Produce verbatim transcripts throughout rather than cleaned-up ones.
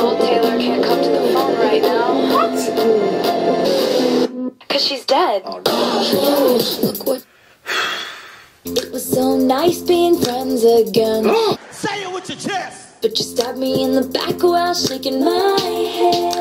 told Taylor can't come to the phone right now. What? Cause she's dead. Oh, no. Look what. It was so nice being friends again. Say it with your chest. But you stabbed me in the back while shaking my head.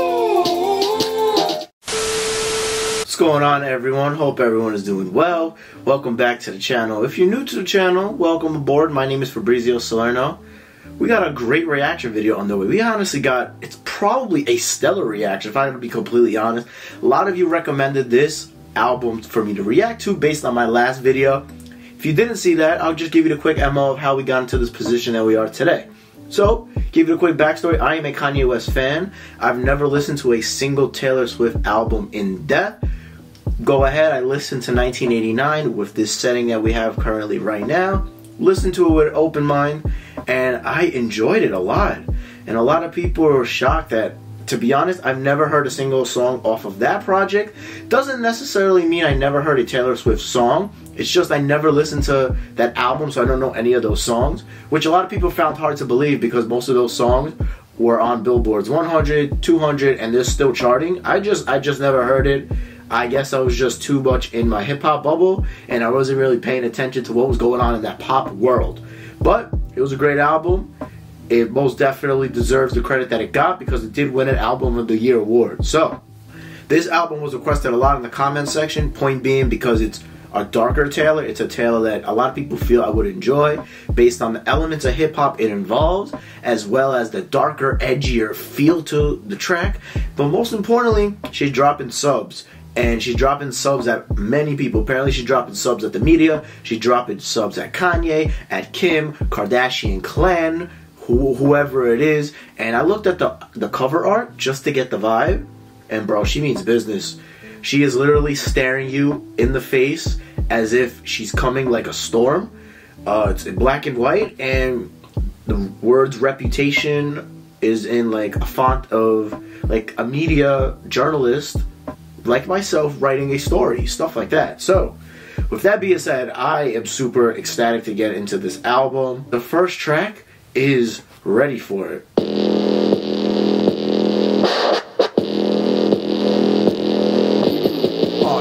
What's going on, everyone? Hope everyone is doing well. Welcome back to the channel. If you're new to the channel, welcome aboard. My name is Fabrizio Salerno. We got a great reaction video on the way. We honestly got, it's probably a stellar reaction, if I have to be completely honest. A lot of you recommended this album for me to react to based on my last video. If you didn't see that, I'll just give you the quick M O of how we got into this position that we are today. So, give you a quick backstory. I am a Kanye West fan. I've never listened to a single Taylor Swift album in depth. Go ahead, I listened to nineteen eighty-nine with this setting that we have currently right now. Listen to it with an open mind, and I enjoyed it a lot. And a lot of people were shocked that, to be honest, I've never heard a single song off of that project. Doesn't necessarily mean I never heard a Taylor Swift song. It's just I never listened to that album, so I don't know any of those songs, which a lot of people found hard to believe because most of those songs were on Billboard's one hundred, two hundred, and they're still charting. I just, I just never heard it. I guess I was just too much in my hip-hop bubble, and I wasn't really paying attention to what was going on in that pop world. But it was a great album. It most definitely deserves the credit that it got because it did win an Album of the Year award. So, this album was requested a lot in the comment section, point being because it's a darker Taylor. It's a Taylor that a lot of people feel I would enjoy based on the elements of hip-hop it involves, as well as the darker, edgier feel to the track. But most importantly, she's dropping subs. And she's dropping subs at many people. Apparently she's dropping subs at the media. She's dropping subs at Kanye, at Kim, Kardashian clan, who, whoever it is. And I looked at the, the cover art just to get the vibe. And bro, she means business. She is literally staring you in the face as if she's coming like a storm. Uh, it's in black and white. And the words reputation is in like a font of like a media journalist like myself writing a story, stuff like that. So, with that being said, I am super ecstatic to get into this album. The first track is Ready For It. Oh,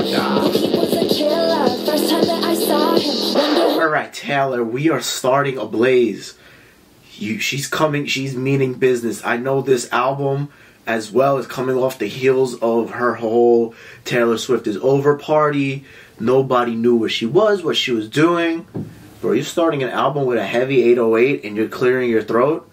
nah. Alright, Taylor, we are starting a blaze. You, she's coming, she's meaning business. I know this album as well as coming off the heels of her whole Taylor Swift is over party. Nobody knew where she was, what she was doing. Bro, you're starting an album with a heavy eight oh eight and you're clearing your throat.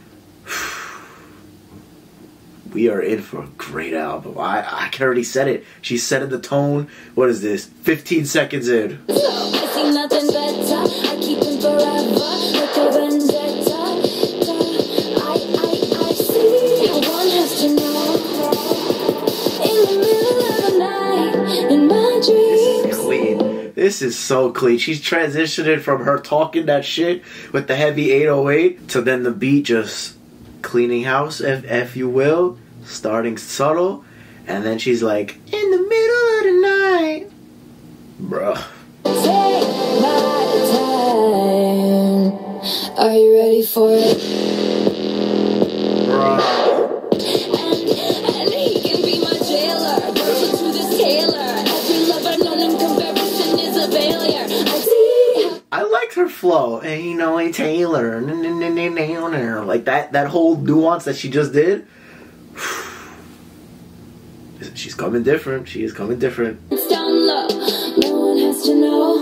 We are in for a great album. I, I can already said it. She set the tone. What is this? fifteen seconds in. I see nothing better. I keep him forever. Like a vendetta. I, I, I see how one has to know. In the middle of the night, in my dreams. This is clean. This is so clean. She's transitioning from her talking that shit with the heavy eight oh eight to then the beat just cleaning house, if, if you will. Starting subtle. And then she's like, in the middle of the night. Bruh. Take my time. Are you ready for it? Bruh. And, and he can be my jailer. Virgin to this Taylor. Every love I've known in comparison is a failure. I see how I liked her flow. Ain't no a Taylor. Like that, that whole nuance that she just did. She's coming different. She is coming different. it's down low. No one has to know.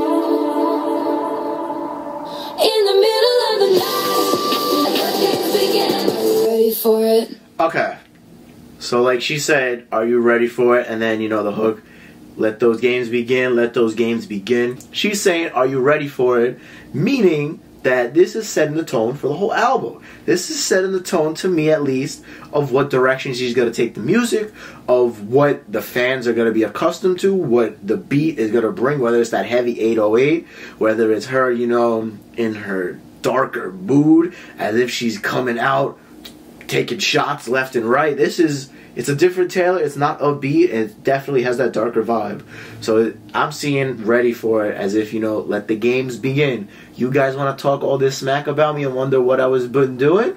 In the middle of the night, the games begin. Ready for it? Okay. So like she said, are you ready for it? And then, you know, the hook, let those games begin, let those games begin. She's saying, are you ready for it? Meaning that this is setting the tone for the whole album. This is setting the tone, to me at least, of what direction she's going to take the music, of what the fans are going to be accustomed to, what the beat is going to bring, whether it's that heavy eight oh eight, whether it's her, you know, in her darker mood, as if she's coming out, taking shots left and right. This is, it's a different Taylor. It's not upbeat. It definitely has that darker vibe. So I'm seeing Ready For It as if, you know, let the games begin. You guys want to talk all this smack about me and wonder what I was been doing?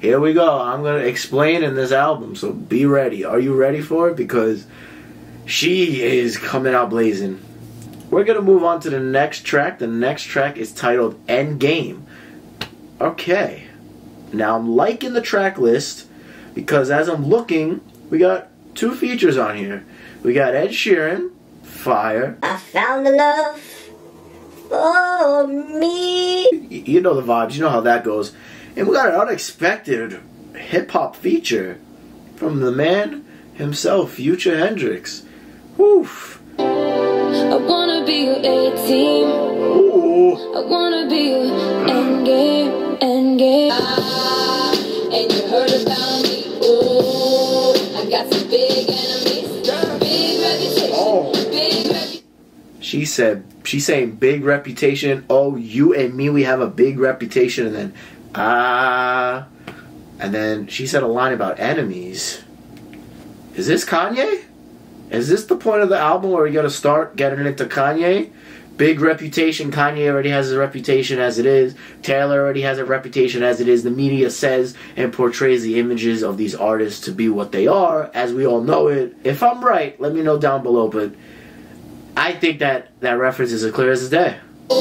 here we go. I'm going to explain in this album, so be ready. Are you ready for it? Because she is coming out blazing. We're going to move on to the next track. The next track is titled Endgame. Okay. Now, I'm liking the track list because as I'm looking, we got two features on here. We got Ed Sheeran, Fire. I found the love for me. You know the vibes. You know how that goes. And we got an unexpected hip-hop feature from the man himself, Future Hendrix. Woof. I wanna be your A-team. Ooh. I wanna be your endgame, endgame. Ah, and you heard about me. Ooh, I got some big enemies, big reputation, Oh. big reputation. She said, she's saying big reputation. Oh, you and me, we have a big reputation. And then, ah. And then she said a line about enemies. Is this Kanye? Is this the point of the album where we gotta start getting into Kanye? Big reputation. Kanye already has a reputation as it is. Taylor already has a reputation as it is. The media says and portrays the images of these artists to be what they are, as we all know it. If I'm right, let me know down below, but I think that that reference is as clear as day.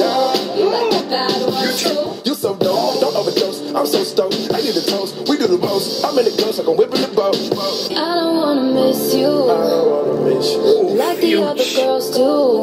You so dope, don't overdose. I'm so stoked. I need a toast. We do the most. I'm in the ghost, like I'm whipping the boat. I don't wanna miss you, I don't wanna miss you. like the other girls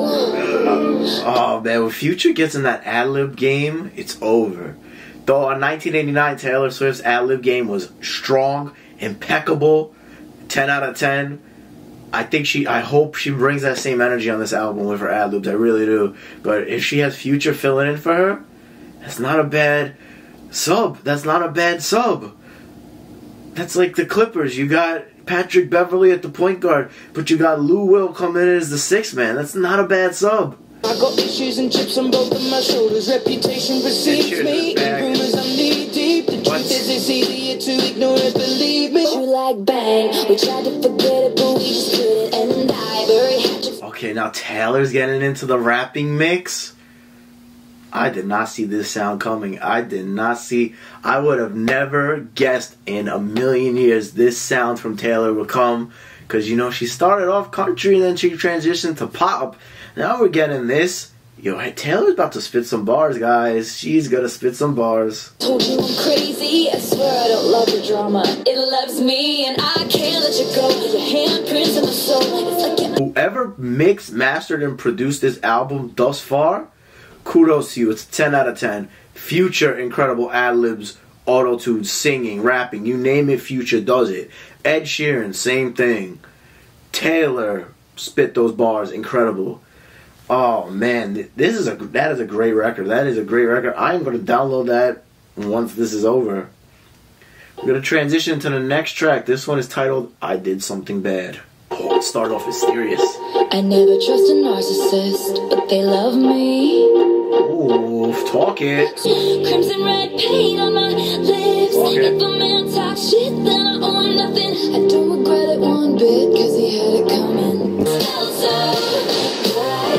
do. Oh man, when Future gets in that ad-lib game, it's over. Though in nineteen eighty-nine, Taylor Swift's ad-lib game was strong, impeccable, ten out of ten. I think she, I hope she brings that same energy on this album with her ad-libs. I really do. But if she has Future filling in for her, that's not a bad sub. That's not a bad sub. That's like the Clippers. You got Patrick Beverly at the point guard, but you got Lou Will coming in as the sixth man. That's not a bad sub. I got issues and chips on both of my shoulders. Reputation precedes Cheers, me. back. Rumors I'm knee deep. The What? truth is it's easier to ignore it, believe me. You like bang, we tried to forget it, but we just couldn't. And I very had to. Okay, now Taylor's getting into the rapping mix. I did not see this sound coming. I did not see... I would have never guessed in a million years this sound from Taylor would come. Because, you know, she started off country and then she transitioned to pop. Now we're getting this. Yo, hey, Taylor's about to spit some bars, guys. She's gonna spit some bars. Told you I'm crazy, I swear I don't love your drama. It loves me and I can't let you go. Your handprints in my soul. It's like an Whoever mixed, mastered, and produced this album thus far, kudos to you. It's a ten out of ten. Future, incredible ad-libs, auto-tune, singing, rapping, you name it, Future does it. Ed Sheeran, same thing. Taylor, spit those bars, incredible. Oh man, this is a that is a great record. That is a great record. I am going to download that once this is over. We're going to transition to the next track. This one is titled "I Did Something Bad." Oh, let's start off mysterious. I never trust a narcissist, but they love me. Ooh, talk it. Crimson red paint on my lips. Talk it. If a man talks shit, then I own nothing. I don't regret it one bit, cause he had it coming. Smells so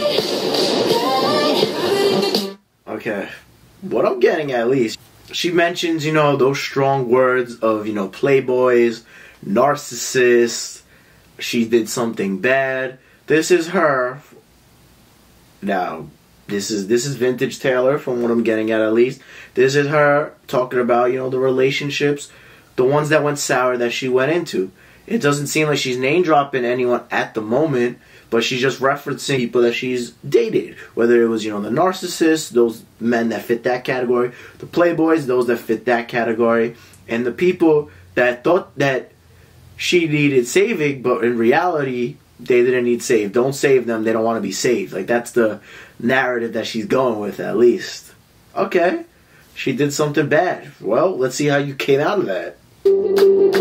good, good. Okay, what I'm getting at least, she mentions, you know, those strong words of, you know, playboys, narcissists. She did something bad. This is her. Now, this is this is vintage Taylor from what I'm getting at at least. This is her talking about, you know, the relationships, the ones that went sour that she went into. It doesn't seem like she's name dropping anyone at the moment, but she's just referencing people that she's dated. Whether it was, you know, the narcissists, those men that fit that category, the playboys, those that fit that category, and the people that thought that she needed saving, but in reality, they didn't need saved. Don't save them, they don't want to be saved. Like, that's the narrative that she's going with, at least. Okay, she did something bad. Well, let's see how you came out of that. You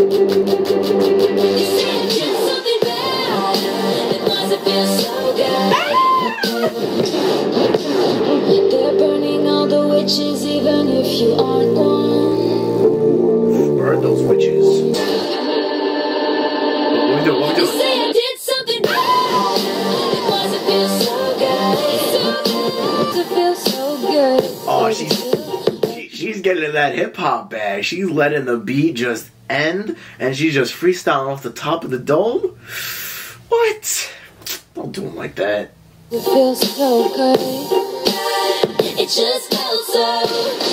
said I did something bad. It mustn't feel so good. They're burning all the witches, even if you aren't one. Burn those witches. What we do? What we You do? say I did something bad. It mustn't feel so good. So good. To feel so good. Oh, she's she, she's getting getting in that hip hop bag. She's letting the beat just end, and she's just freestyling off the top of the dome. What? Don't do him like that. It feels so good. It just felt so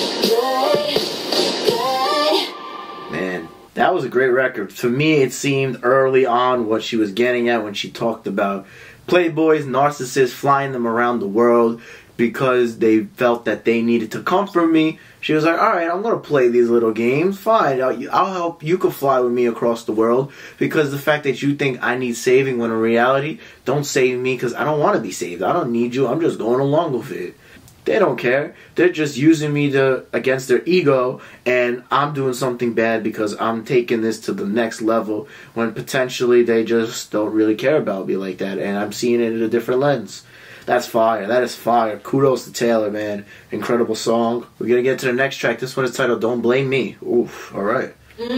good. Good. Man, that was a great record. To me, it seemed early on what she was getting at when she talked about playboys, narcissists, flying them around the world because they felt that they needed to comfort me. She was like, alright, I'm going to play these little games. Fine, I'll, I'll help. You can fly with me across the world because the fact that you think I need saving when in reality, don't save me because I don't want to be saved. I don't need you. I'm just going along with it. They don't care. They're just using me to against their ego, and I'm doing something bad because I'm taking this to the next level when potentially they just don't really care about me like that, and I'm seeing it in a different lens. That's fire. That is fire. Kudos to Taylor, man. Incredible song. We're going to get to the next track. This one is titled Don't Blame Me. Oof. All right.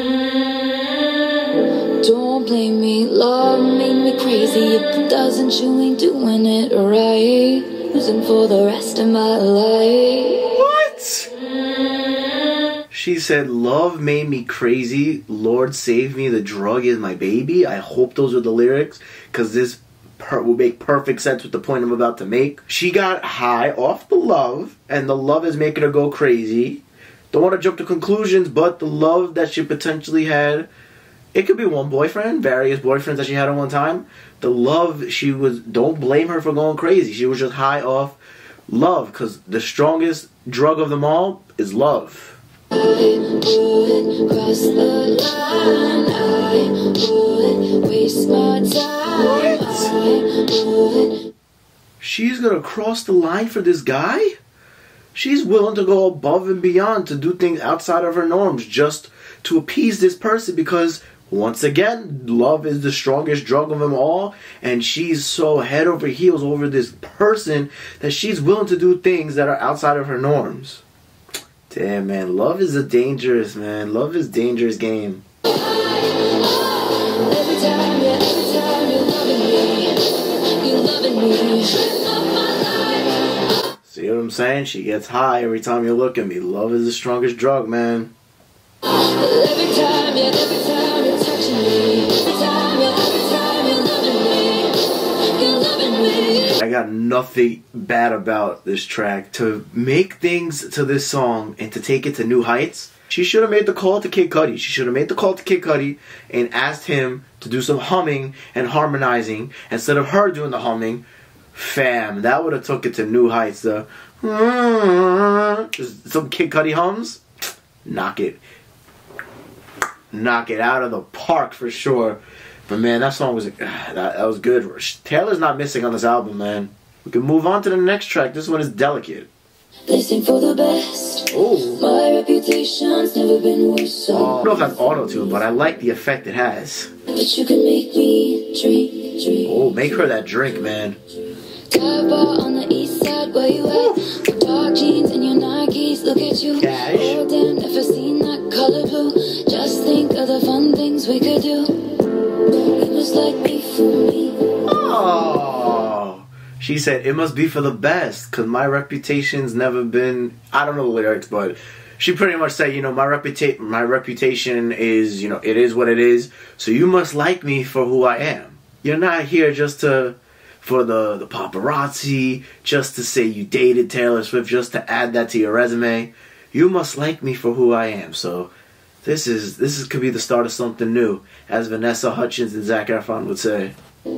Don't blame me. Love made me crazy. If it doesn't, you ain't doing it right. Losing for the rest of my life. What? She said, love made me crazy. Lord save me. The drug is my baby. I hope those are the lyrics, because this Per, will make perfect sense with the point I'm about to make. She got high off the love, and the love is making her go crazy. Don't want to jump to conclusions, but the love that she potentially had, it could be one boyfriend, various boyfriends that she had at one time. The love, she was, don't blame her for going crazy. She was just high off love, because the strongest drug of them all is love. I would cross the line. I would waste my time. What? She's gonna cross the line for this guy? She's willing to go above and beyond to do things outside of her norms just to appease this person because, once again, love is the strongest drug of them all, and she's so head over heels over this person that she's willing to do things that are outside of her norms. Damn, man, love is a dangerous, man. Love is a dangerous game. Every time, yeah, every time you're loving me, you're loving me. See what I'm saying? She gets high every time you look at me. Love is the strongest drug, man. Every time, yeah, every time you're touching me. Every time, yeah, every time you're loving me. You're loving me. I got nothing bad about this track. To make things to this song and to take it to new heights, she should have made the call to Kid Cudi. She should have made the call to Kid Cudi and asked him to do some humming and harmonizing instead of her doing the humming. Fam, that would have took it to new heights. The some Kid Cudi hums, knock it, knock it out of the park for sure. But man, that song was that, that was good. Taylor's not missing on this album, man. We can move on to the next track. This one is Delicate. They sing for the best. Oh. My reputation's never been worse. So I don't know if that's auto-tune, but I like the effect it has. but you can make me drink, drink. Oh, make her that drink, man. Dive bar on the east side, where you at? With dark jeans and your Nikes, look at you. Cash. Oh damn, never seen that color blue. Just think of the fun things we could do. You must like me for me. Oh. She said, it must be for the best, because my reputation's never been... I don't know the lyrics, but she pretty much said, you know, my, reputa my reputation is, you know, it is what it is, so you must like me for who I am. You're not here just to... for the, the paparazzi, just to say you dated Taylor Swift, just to add that to your resume. You must like me for who I am. So this is this is, could be the start of something new, as Vanessa Hudgens and Zac Efron would say.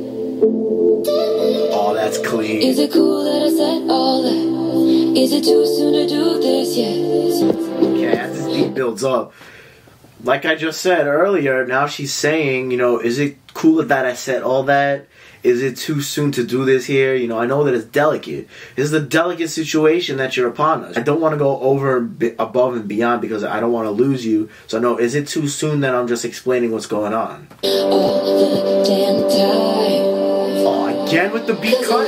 Oh, that's clean. Is it cool that I said all that? Is it too soon to do this yet? Okay, as this beat builds up, like I just said earlier, now she's saying, you know, is it cool that I said all that? Is it too soon to do this here? You know, I know that it's delicate. This is a delicate situation that you're upon us. I don't want to go over above and beyond because I don't want to lose you. So no, is it too soon that I'm just explaining what's going on? All the damn time. Oh, again with the beat cut?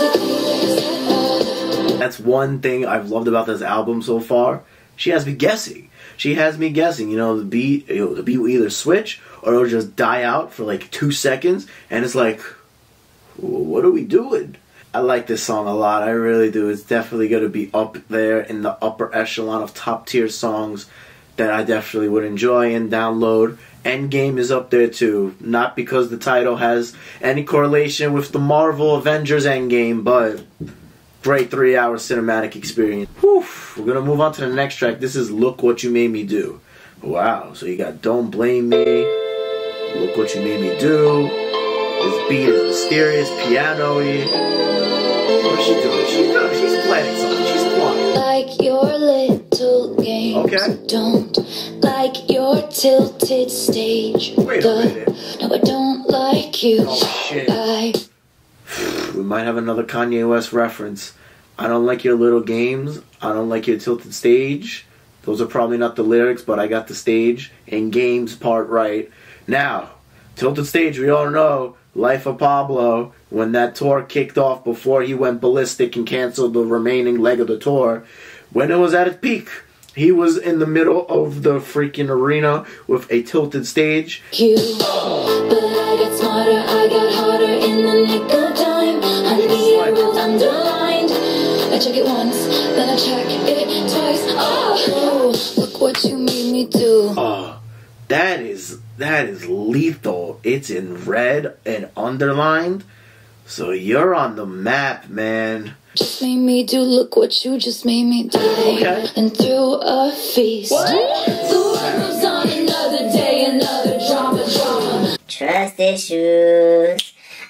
That's one thing I've loved about this album so far. She has me guessing. She has me guessing. You know, the beat, you know, the beat will either switch or it'll just die out for like two seconds, and it's like, what are we doing? I like this song a lot. I really do. It's definitely going to be up there in the upper echelon of top tier songs that I definitely would enjoy and download. Endgame is up there too. Not because the title has any correlation with the Marvel Avengers Endgame, but great three hour cinematic experience. Whew. We're going to move on to the next track. This is Look What You Made Me Do. Wow. So you got Don't Blame Me, Look What You Made Me Do. This beat is mysterious, piano-y. What's she doing? She's doing. She's playing something. She's playing. Like your little game. Okay. Don't like your tilted stage. Wait a minute. No, I don't like you. Oh shit. I We might have another Kanye West reference. I don't like your little games. I don't like your tilted stage. Those are probably not the lyrics, but I got the stage and games part right. Now, tilted stage, we all know, Life of Pablo, when that tour kicked off before he went ballistic and canceled the remaining leg of the tour, when it was at its peak, he was in the middle of the freaking arena with a tilted stage. you, but I got smarter, I got harder in the nick of time. Honey, I wrote underlined. I check it once, then I check it twice. Oh, look what you made me do. Oh, that is that is lethal. It's in red and underlined. So you're on the map, man. Just made me do, look what you just made me do. Okay. And through a feast. What? The world moves on, another day, another drama, drama. Trust issues. Oh,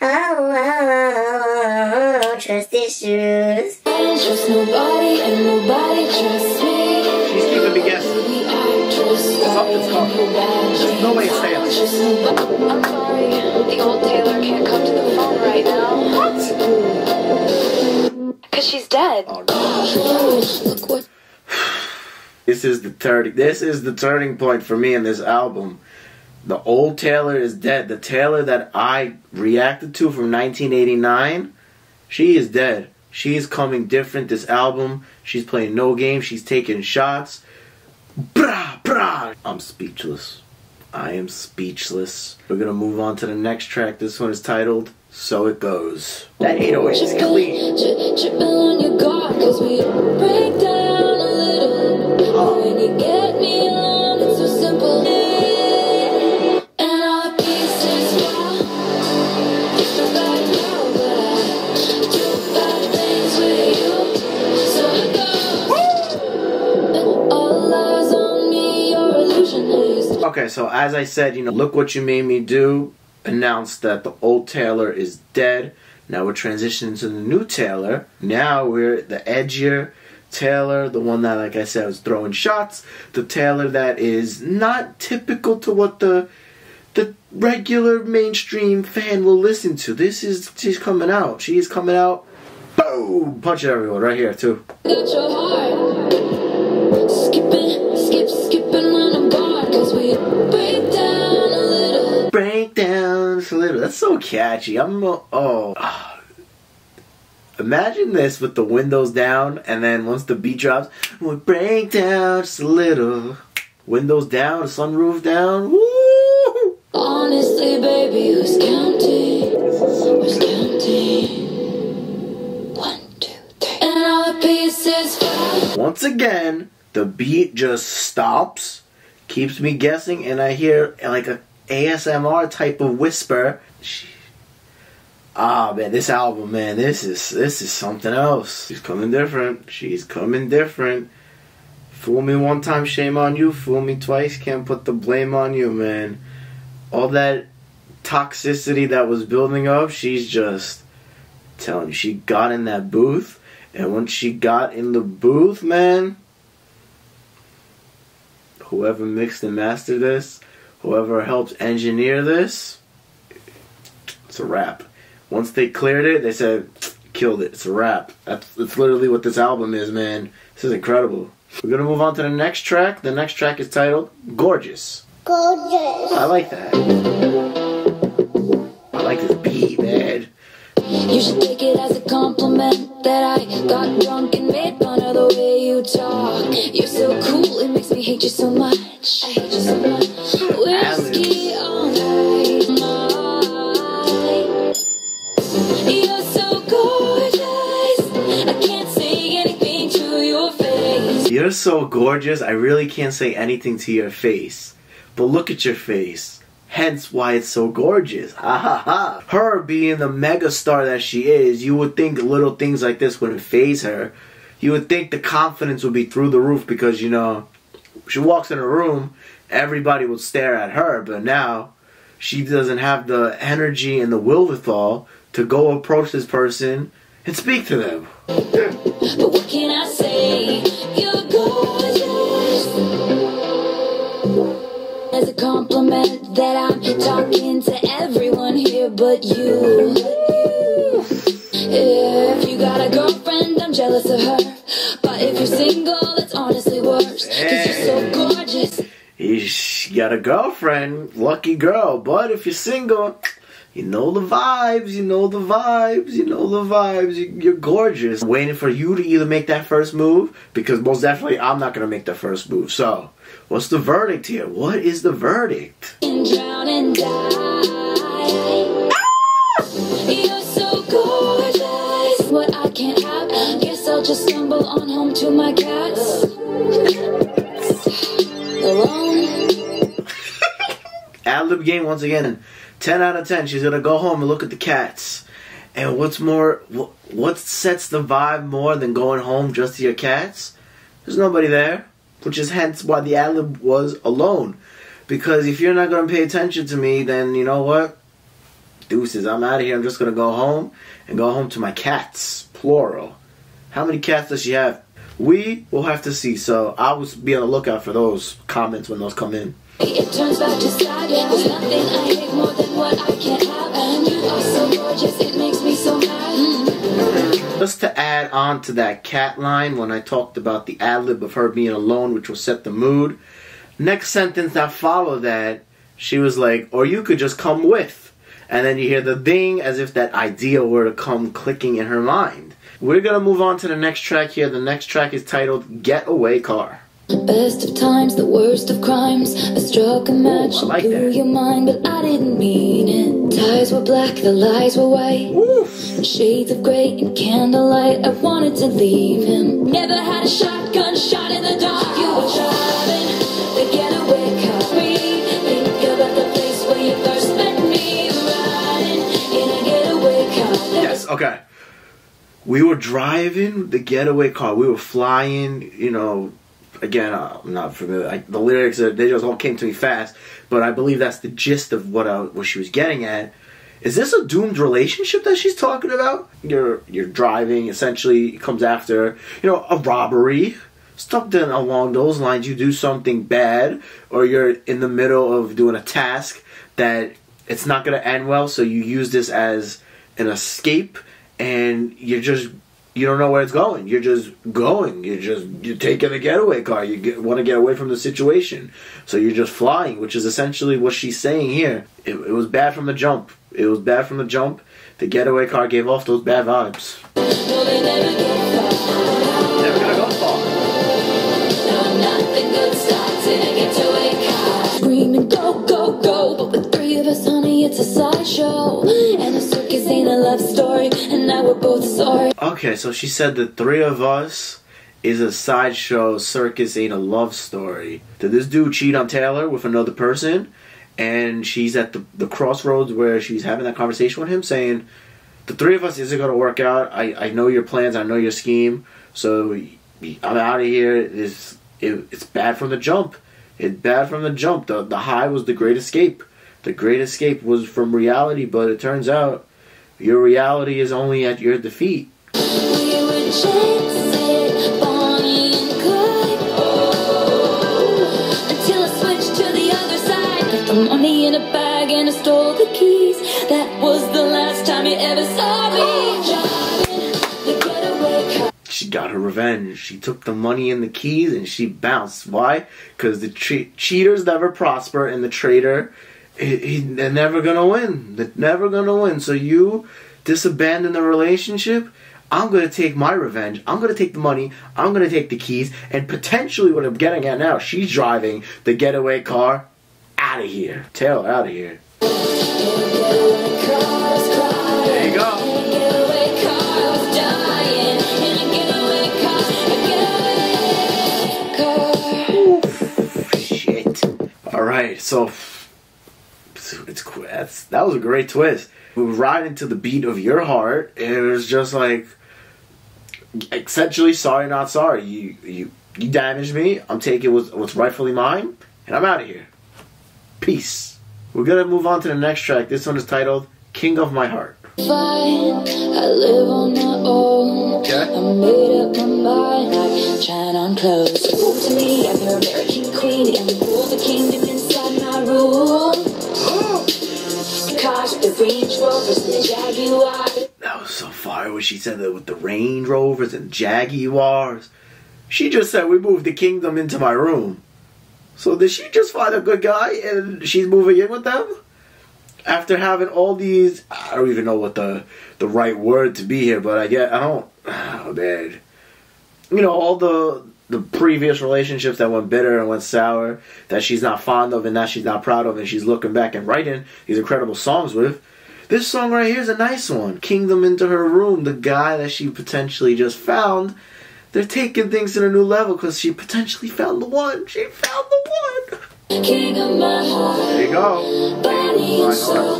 oh, oh, trust issues. I don't trust nobody, and nobody trusts me. She's keeping me guessing. The actress, Something's coming. There's no way it's Taylor. trust nobody. I'm sorry, the old Taylor can't come to the phone right now. What? Cause she's dead. Oh, no. Oh, look what. This is the turning. This is the turning point for me in this album. The old Taylor is dead. The Taylor that I reacted to from nineteen eighty-nine, she is dead. She is coming different this album. She's playing no game. She's taking shots. Brah, brah. I'm speechless. I am speechless. We're gonna move on to the next track. This one is titled So It Goes. That eight oh eight is clean. Tri- tripping on your guard, cause we break down a little. Oh. When you get me alone, it's so simple. And all the pieces fall. It's not bad now, but I do bad things with you. So it goes. And all eyes on me, you're illusionist. Okay, so as I said, you know, Look What You Made Me Do announced that the old Taylor is dead. Now we're transitioning to the new Taylor. Now we're the edgier Taylor, the one that, like I said, was throwing shots. The Taylor that is not typical to what the the regular mainstream fan will listen to. This is, she's coming out. She is coming out. Boom! Punch it everyone right here too. Got your heart. Skipping, skip, skipping on a bar, cause we break down a little. Break down just a little. That's so catchy. I'm uh, oh. Imagine this with the windows down, and then once the beat drops, we break down just a little. Windows down, sunroof down. Woo! Honestly, baby, who's counting? Who's counting? One, two, three. And all the pieces fall. Once again, the beat just stops, keeps me guessing, and I hear like a A S M R type of whisper. Ah, man, this album, man, this is this is something else. She's coming different. She's coming different. Fool me one time, shame on you. Fool me twice, can't put the blame on you, man. All that toxicity that was building up, she's just telling you. She got in that booth, and once she got in the booth, man, whoever mixed and mastered this, whoever helped engineer this, it's a wrap. Once they cleared it, they said, killed it. It's a wrap. That's, that's literally what this album is, man. This is incredible. We're going to move on to the next track. The next track is titled Gorgeous. Gorgeous. I like that. I like this beat, man. You should take it as a compliment that I got drunk and made fun of the way you talk. You're so cool, it makes me hate you so much. I hate you so much. Whiskey all night. You're so gorgeous. so gorgeous, I really can't say anything to your face. But look at your face. Hence why it's so gorgeous. Ha ha ha. Her being the mega star that she is, you would think little things like this wouldn't faze her. You would think the confidence would be through the roof because, you know, she walks in a room, everybody would stare at her. But now, she doesn't have the energy and the wherewithal to go approach this person and speak to them. But what can I say? You're gorgeous. As a compliment that I'm talking to everyone here but you. If you got a girlfriend, I'm jealous of her. But if you're single, it's honestly worse. Cause you're so gorgeous. You got a girlfriend, lucky girl. But if you're single, you know the vibes, you know the vibes, you know the vibes. You're gorgeous. I'm waiting for you to either make that first move, because most definitely I'm not going to make the first move. So, what's the verdict here? What is the verdict? Drown and die. You're so gorgeous. What I can't have, guess I'll just stumble on home to my cats. Alone. Ad-lib game once again. ten out of ten. She's going to go home and look at the cats. And what's more, what sets the vibe more than going home just to your cats? There's nobody there. Which is hence why the ad-lib was alone. Because if you're not going to pay attention to me, then you know what? Deuces, I'm out of here. I'm just going to go home and go home to my cats. Plural. How many cats does she have? We will have to see. So I will be on the lookout for those comments when those come in. It turns back to sad. There's nothing I hate more than what I can't have. And you are so gorgeous, it makes me so mad. Mm. Just to add on to that cat line, when I talked about the ad-lib of her being alone, which will set the mood, next sentence that followed that, she was like, or you could just come with. And then you hear the ding as if that idea were to come clicking in her mind. We're going to move on to the next track here. The next track is titled Getaway Car. Best of times, the worst of crimes. I struck a match Ooh, I like and blew that. your mind, but I didn't mean it. Ties were black, the lies were white. Oof. Shades of grey and candlelight. I wanted to leave him. Never had a shotgun shot in the dark. You were driving the getaway car. Think about the place where you first met me. Riding in a getaway car. Yes, okay. We were driving the getaway car. We were flying, you know. Again, I'm not familiar. I, the lyrics, uh, they just all came to me fast. But I believe that's the gist of what uh, what she was getting at. Is this a doomed relationship that she's talking about? You're you're driving. Essentially, it comes after, you know, a robbery. Something along those lines. You do something bad, or you're in the middle of doing a task that it's not going to end well. So you use this as an escape, and you're just. You don't know where it's going. You're just going. You're just you're taking a getaway car. You get, want to get away from the situation, so you're just flying, which is essentially what she's saying here. It, it was bad from the jump. It was bad from the jump. The getaway car gave off those bad vibes. No, they never get far. Never gonna go far. No, nothing good starts in a getaway car. Screaming, go, go, go. But with three of us, honey, it's a sideshow. And a circus ain't a love story. And now we're both sorry. Okay, so she said the three of us is a sideshow, circus ain't a love story. Did this dude cheat on Taylor with another person? And she's at the, the crossroads where she's having that conversation with him saying, the three of us isn't going to work out. I, I know your plans, I know your scheme, so I'm out of here. It's, it, it's bad from the jump. It's bad from the jump. The, the high was the great escape. The great escape was from reality, but it turns out your reality is only at your defeat. We were chasing Bonnie and Clyde, oh, until I switched to the other side. Got the money in a bag and I stole the keys. That was the last time you ever saw me driving the getaway car. She got her revenge. She took the money and the keys and she bounced. Why? Because the tre- cheaters never prosper, and the traitor, he, he, they're never gonna win. They're never gonna win. So you disabandon the relationship. I'm going to take my revenge. I'm going to take the money. I'm going to take the keys. And potentially what I'm getting at now, she's driving the getaway car out of here. Taylor out of here. There you go. All right, so it's, it's that's, that was a great twist. We were riding to the beat of your heart. It was just like, essentially, sorry, not sorry. You you you damaged me. I'm taking what's, what's rightfully mine, and I'm out of here. Peace. We're gonna move on to the next track. This one is titled "King of My Heart." Fine, I live on my own. Okay. I made up my mind, like trying on clothes. Prove to me I'm your American queen, and you rule the kingdom inside my room. Cars with the Range Rovers and the Jaguars. That was so fire when she said that with the Range Rovers and Jaguars. She just said we moved the kingdom into my room. So did she just find a good guy and she's moving in with them? After having all these, I don't even know what the the right word to be here, but I get I don't. Oh man, you know all the the previous relationships that went bitter and went sour, that she's not fond of and that she's not proud of, and she's looking back and writing these incredible songs with. This song right here is a nice one. Kingdom into her room, the guy that she potentially just found. They're taking things to a new level because she potentially found the one. She found the one. King of my heart. There you go. Body and soul,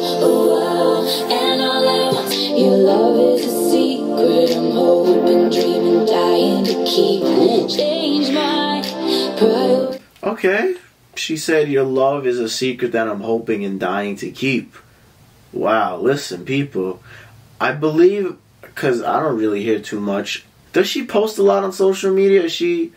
oh, and all I want. Your love is a secret. I'm hoping, dreaming, dying to keep. Change my pride. Okay. She said your love is a secret that I'm hoping and dying to keep. Wow. Listen, people. I believe, because I don't really hear too much. Does she post a lot on social media? Is she...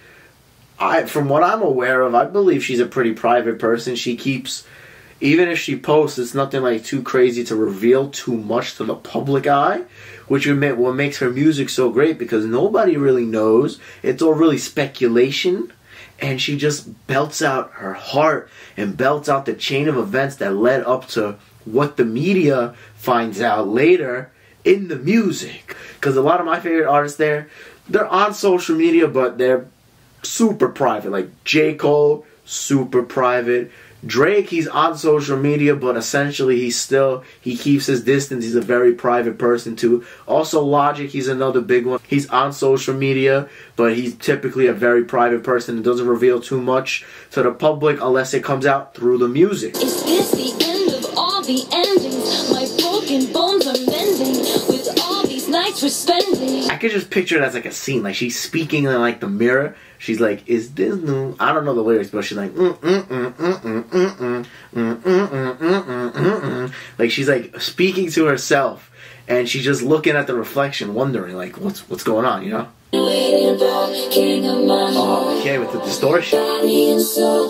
I, from what I'm aware of, I believe she's a pretty private person. She keeps, even if she posts, it's nothing like too crazy to reveal too much to the public eye, which would make, what makes her music so great, because nobody really knows. It's all really speculation, and she just belts out her heart and belts out the chain of events that led up to what the media finds out later in the music. Because a lot of my favorite artists there, they're on social media, but they're super private. Like J. Cole, super private. Drake, he's on social media, but essentially he's still, he keeps his distance. He's a very private person too. Also Logic, he's another big one. He's on social media, but he's typically a very private person and doesn't reveal too much to the public unless it comes out through the music. Is this the end of all the endings? My broken bones are mending with all these nights we're spending. I could just picture it as like a scene, like she's speaking in like the mirror. She's like, "Is this new?" I don't know the lyrics, but she's like, mm mm mm mm mm mm mm mm mm mm mm, like she's like speaking to herself, and she's just looking at the reflection, wondering like, "What's what's going on?" You know? Waiting for king of my heart. Oh, okay, with the distortion. Body and soul,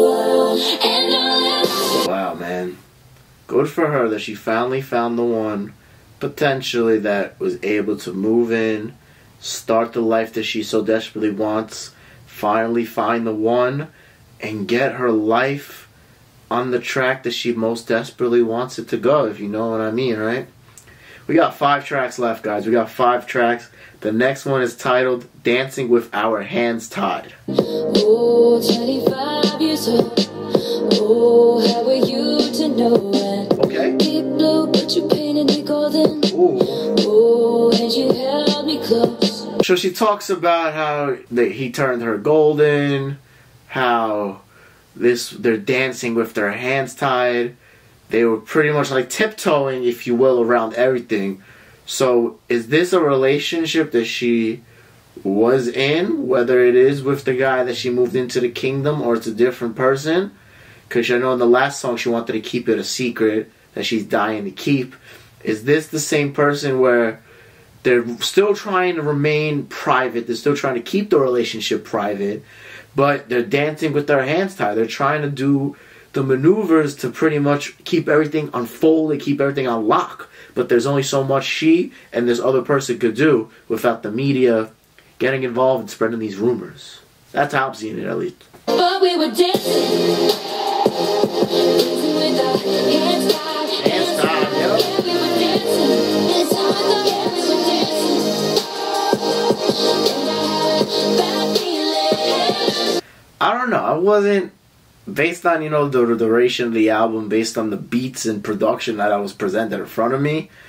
oh, and all Wow, man, good for her that she finally found the one, potentially that was able to move in. Start the life that she so desperately wants, finally find the one, and get her life on the track that she most desperately wants it to go, if you know what I mean, right? We got five tracks left, guys. We got five tracks. The next one is titled Dancing with Our Hands Tied. Oh, twenty-five years old. Oh, how were you to know it? Okay. Deep blue, but you painted me golden. Ooh. Oh, and you held me close. So she talks about how they, he turned her golden, how this they're dancing with their hands tied. They were pretty much like tiptoeing, if you will, around everything. So is this a relationship that she was in, whether it is with the guy that she moved into the kingdom or it's a different person? Because I know in the last song she wanted to keep it a secret that she's dying to keep. Is this the same person where they're still trying to remain private, they're still trying to keep the relationship private, but they're dancing with their hands tied? They're trying to do the maneuvers to pretty much keep everything unfolded, keep everything on lock. But there's only so much she and this other person could do without the media getting involved and spreading these rumors. That's how I'm seeing it, at least. But we were dancing, dancing with our hands tied. Hands tied, yo. Yeah, we were dancing. It's how I thought, yeah, we were dancing. And I had a bad feeling. I don't know. I wasn't, based on, you know, the, the duration of the album, based on the beats and production that I was presented in front of me,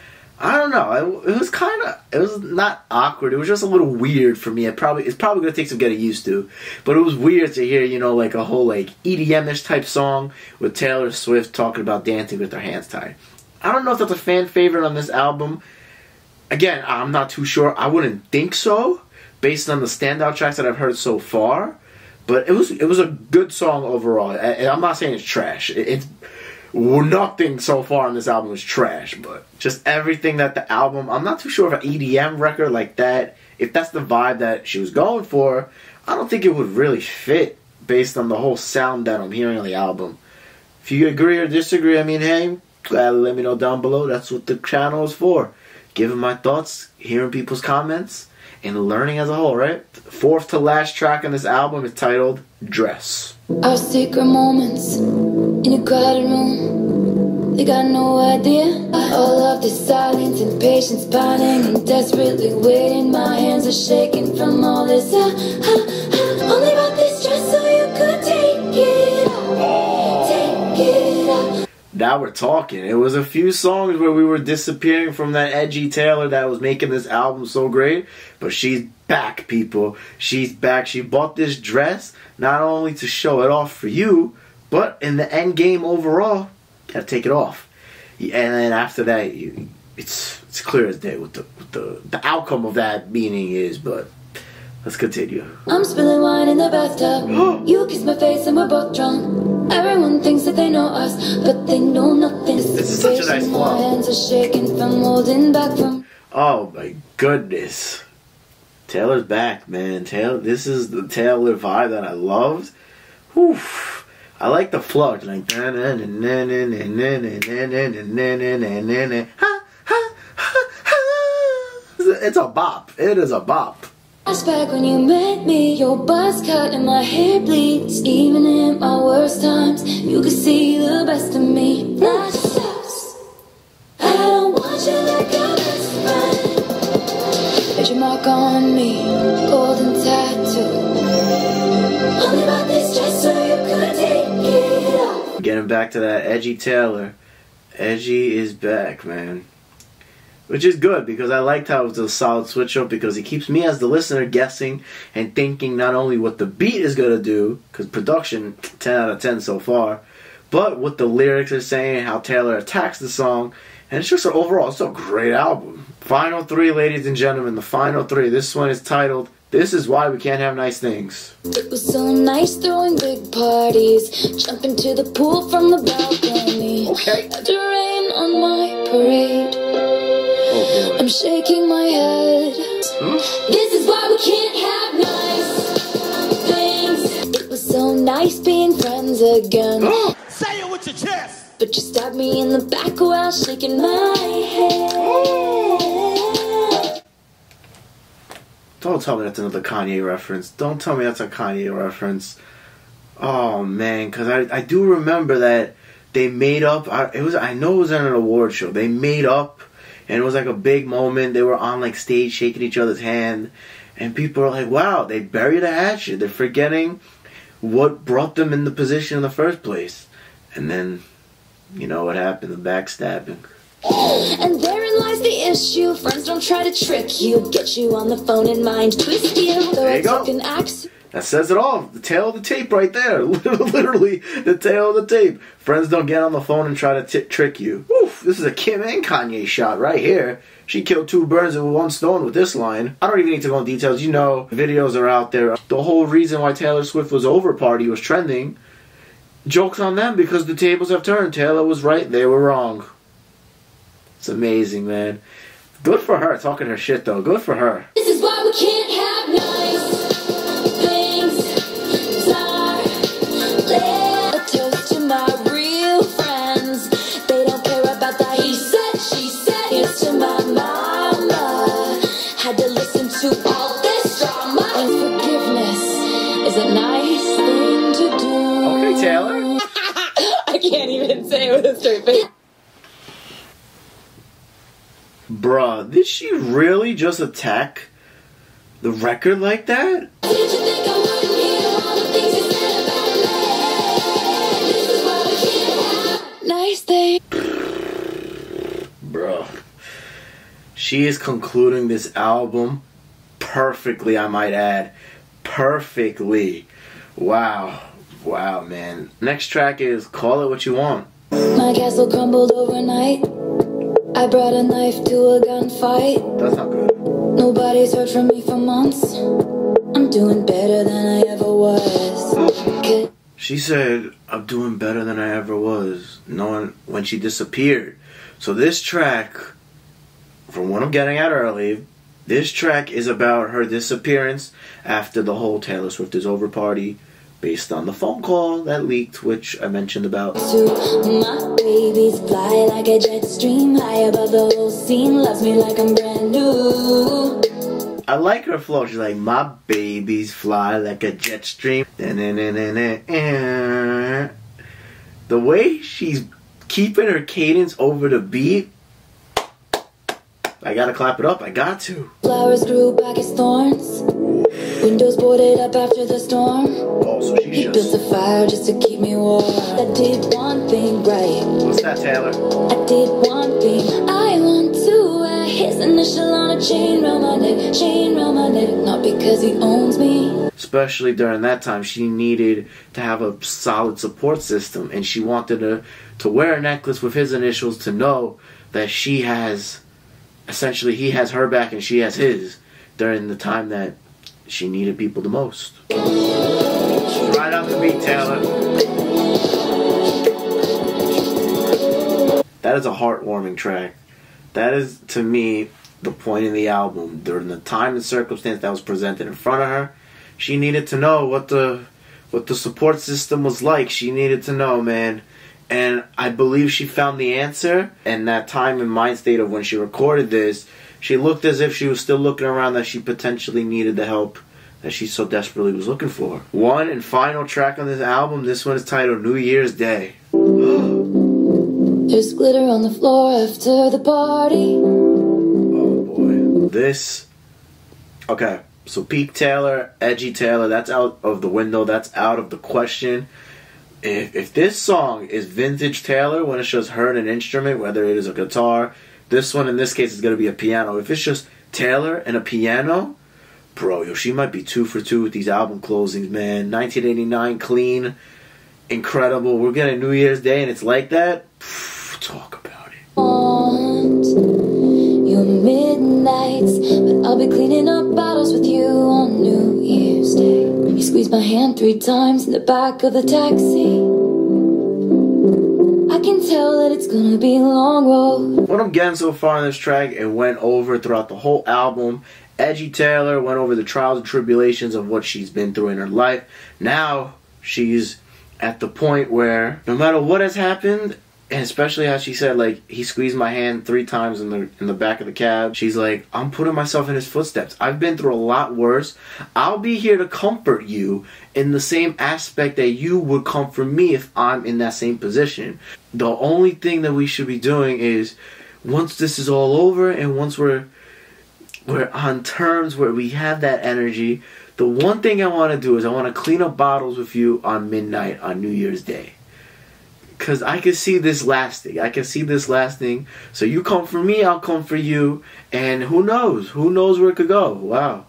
I don't know. It, it was kind of, it was not awkward. It was just a little weird for me. It probably, it's probably gonna take some getting used to, but it was weird to hear, you know, like a whole like E D M-ish type song with Taylor Swift talking about dancing with her hands tied. I don't know if that's a fan favorite on this album. Again, I'm not too sure. I wouldn't think so, based on the standout tracks that I've heard so far. But it was, it was a good song overall. And I'm not saying it's trash. It, it's nothing so far on this album is trash, but just everything that the album, I'm not too sure if an E D M record like that, if that's the vibe that she was going for, I don't think it would really fit based on the whole sound that I'm hearing on the album. If you agree or disagree, I mean, hey, gladly let me know down below. That's what the channel is for. Giving my thoughts, hearing people's comments, and learning as a whole, right? Fourth to last track on this album is titled Dress. Our secret moments in a crowded room, they got no idea. All of this silence and patience pining and desperately waiting. My hands are shaking from all this. Ah, ah, ah. Only got this dress so you could take it off. Take it off. Now we're talking. It was a few songs where we were disappearing from that edgy Taylor that was making this album so great. But she's back, people. She's back. She bought this dress not only to show it off for you, but in the end game overall, you gotta take it off. And then after that, you, it's it's clear as day what the what the the outcome of that meaning is. But let's continue. I'm spilling wine in the bathtub. You kiss my face and we're both drunk. Everyone thinks that they know us, but they know nothing. This is such a nice My flow. hands are shaking from holding back from. Oh my goodness. Taylor's back, man. Taylor, this is the Taylor vibe that I loved. Whew. I like the flow. It's like it's a bop. It is a bop. Back when you met me, your buzz cut and my hair bleeds. Even in my worst times, you could see the best of me. That sucks. I don't want you like a best friend. Put your mark on me, golden tattoo. Only about this dress so you could take it off. Getting back to that edgy Taylor. Edgy is back, man. Which is good, because I liked how it was a solid switch up, because it keeps me as the listener guessing and thinking not only what the beat is going to do, because production, ten out of ten so far, but what the lyrics are saying, how Taylor attacks the song, and it's just an overall, it's a great album. Final three, ladies and gentlemen, the final three. This one is titled, This Is Why We Can't Have Nice Things. It was so nice throwing big parties, jumping to the pool from the balcony. Okay. After rain on my parade. Oh, I'm shaking my head. This is why we can't have nice things. It was so nice being friends again. Say it with your chest. But you stabbed me in the back while shaking my head. Don't tell me that's another Kanye reference. Don't tell me that's a Kanye reference. Oh man, because I, I do remember that they made up. I, it was I know it was at an award show. They made up. And it was like a big moment. They were on like stage shaking each other's hand. And people are like, wow, they buried a hatchet. They're forgetting what brought them in the position in the first place. And then, you know what happened, the backstabbing. And therein lies the issue. Friends don't try to trick you, get you on the phone and mind twist you. There you go. Act. That says it all. The tail of the tape right there. Literally, the tail of the tape. Friends don't get on the phone and try to t trick you. Oof, this is a Kim and Kanye shot right here. She killed two birds with one stone with this line. I don't even need to go into details. You know, videos are out there. The whole reason why Taylor Swift was over party was trending. Joke's on them, because the tables have turned. Taylor was right. They were wrong. It's amazing, man. Good for her. Talking her shit, though. Good for her. This is why we can't have nice. Taylor? I can't even say it with a straight face. Bruh, did she really just attack the record like that? Did you think I wouldn't hear all the things you said about me? This is why we can't have nice things. Bruh. She is concluding this album perfectly, I might add. Perfectly. Wow. Wow, man. Next track is Call It What You Want. My castle crumbled overnight. I brought a knife to a gunfight. That's not good. Nobody's heard from me for months. I'm doing better than I ever was. She said, I'm doing better than I ever was, knowing when she disappeared. So this track, from what I'm getting at early, this track is about her disappearance after the whole Taylor Swift is over party, based on the phone call that leaked, which I mentioned about. My babies fly like a jet stream, high above the whole scene, loves me like I'm brand new. I like her flow. She's like, my babies fly like a jet stream. The way she's keeping her cadence over the beat, I gotta clap it up. I got to. Flowers grew back as thorns. Windows boarded up after the storm. Oh, so she's He just... built a fire just to keep me warm. I did one thing right. What's that, Taylor? I did one thing. I want to wear his initial on a chain round my neck. Chain round my neck. Not because he owns me. Especially during that time, she needed to have a solid support system. And she wanted to, to wear a necklace with his initials to know that she has... Essentially, he has her back and she has his during the time that she needed people the most. Right on the beat, Taylor. That is a heartwarming track. That is, to me, the point in the album. During the time and circumstance that was presented in front of her, she needed to know what the what the support system was like. She needed to know, man. And I believe she found the answer. And that time and mind state of when she recorded this, she looked as if she was still looking around, that she potentially needed the help that she so desperately was looking for. One and final track on this album. This one is titled New Year's Day. There's glitter on the floor after the party. Oh boy. This... Okay, so peak Taylor, edgy Taylor, that's out of the window. That's out of the question. If, if this song is vintage Taylor, when it's just her and an instrument, whether it is a guitar, this one in this case is going to be a piano. If it's just Taylor and a piano, bro, yo, she might be two for two with these album closings, man. nineteen eighty-nine, clean, incredible. We're getting New Year's Day and it's like that. Pff, talk about it. Want your midnights, but I'll be cleaning up bottles with you on New Year's Day. You squeeze my hand three times in the back of the taxi. I can tell that it's gonna be a long road. What I'm getting so far on this track, it went over throughout the whole album. Edgy Taylor went over the trials and tribulations of what she's been through in her life. Now she's at the point where no matter what has happened, and especially how she said, like, he squeezed my hand three times in the in the back of the cab. She's like, I'm putting myself in his footsteps. I've been through a lot worse. I'll be here to comfort you in the same aspect that you would comfort me if I'm in that same position. The only thing that we should be doing is, once this is all over and once we're we're on terms where we have that energy, the one thing I want to do is I want to clean up bottles with you on midnight on New Year's Day. Because I can see this lasting. I can see this lasting. So you come for me, I'll come for you. And who knows? Who knows where it could go? Wow.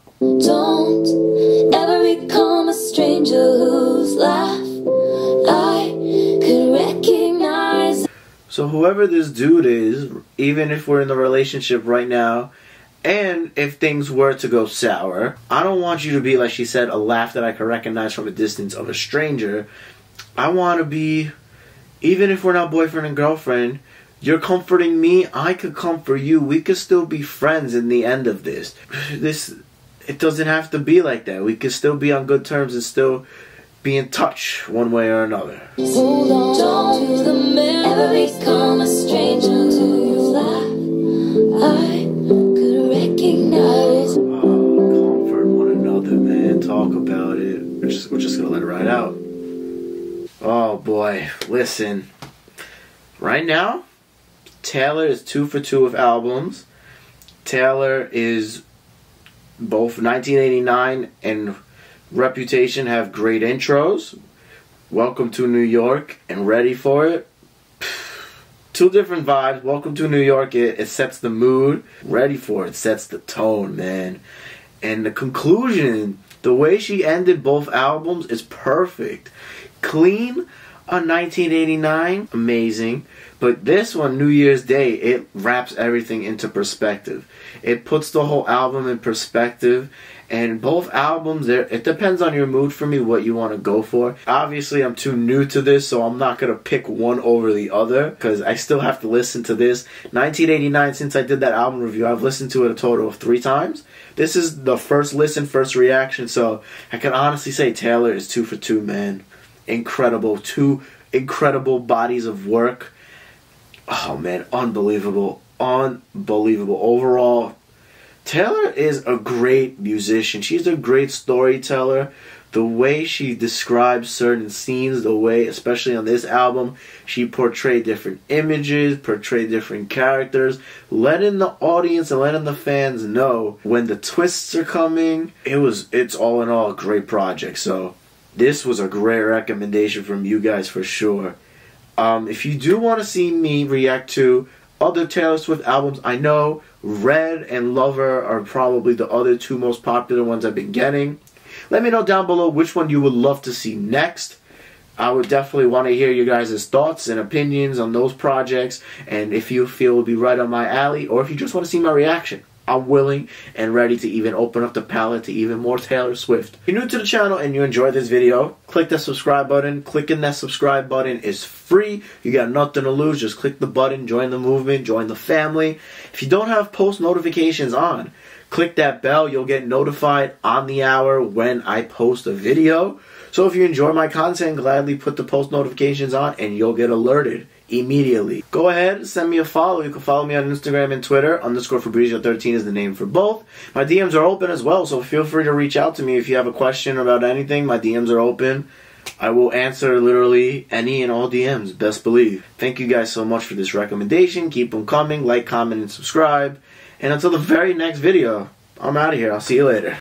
Don't ever become a stranger whose laugh I could recognize. So whoever this dude is, even if we're in the relationship right now, and if things were to go sour, I don't want you to be, like she said, a laugh that I can recognize from a distance of a stranger. I want to be... Even if we're not boyfriend and girlfriend, you're comforting me, I could comfort you. We could still be friends in the end of this. This, it doesn't have to be like that. We could still be on good terms and still be in touch one way or another. Hold on to the mirror. Ever become a stranger to your laugh I could recognize. Oh, comfort one another, man. Talk about it. We're just, we're just gonna let it ride out. Oh boy, listen. Right now, Taylor is two for two with albums. Taylor is both nineteen eighty-nine and Reputation have great intros. Welcome to New York and Ready for It. Two different vibes. Welcome to New York. It, it sets the mood. Ready for it. Sets the tone, man. And the conclusion, the way she ended both albums is perfect. Clean on nineteen eighty-nine, amazing. But this one, New Year's Day, it wraps everything into perspective. It puts the whole album in perspective. And both albums, it depends on your mood for me, what you want to go for. Obviously, I'm too new to this, so I'm not going to pick one over the other, because I still have to listen to this. nineteen eighty-nine, since I did that album review, I've listened to it a total of three times. This is the first listen, first reaction, so I can honestly say Taylor is two for two, man. Incredible. Two incredible bodies of work. Oh, man, unbelievable. Unbelievable. Overall, Taylor is a great musician. She's a great storyteller. The way she describes certain scenes, the way, especially on this album, she portrayed different images, portrayed different characters, letting the audience and letting the fans know when the twists are coming. It was, it's all in all a great project. So this was a great recommendation from you guys for sure. Um, if you do want to see me react to other Taylor Swift albums, I know Red and Lover are probably the other two most popular ones I've been getting. Let me know down below which one you would love to see next. I would definitely want to hear you guys' thoughts and opinions on those projects, and if you feel it would be right on my alley, or if you just want to see my reaction. I'm willing and ready to even open up the palette to even more Taylor Swift. If you're new to the channel and you enjoyed this video, click that subscribe button. Clicking that subscribe button is free. You got nothing to lose. Just click the button, join the movement, join the family. If you don't have post notifications on, click that bell. You'll get notified on the hour when I post a video. So if you enjoy my content, gladly put the post notifications on and you'll get alerted immediately. Go ahead, send me a follow. You can follow me on Instagram and Twitter. Underscore Fabrizio thirteen is the name for both. My D Ms are open as well, so feel free to reach out to me if you have a question about anything. My D Ms are open. I will answer literally any and all D Ms, best believe. Thank you guys so much for this recommendation. Keep them coming. Like, comment, and subscribe. And until the very next video, I'm out of here. I'll see you later.